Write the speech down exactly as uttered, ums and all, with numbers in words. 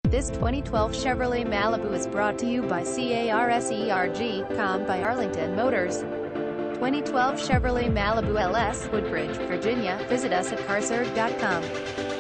This twenty twelve Chevrolet Malibu is brought to you by CARSERG dot com by Arlington Motors. twenty twelve Chevrolet Malibu L S, Woodbridge, Virginia. Visit us at carserg dot com.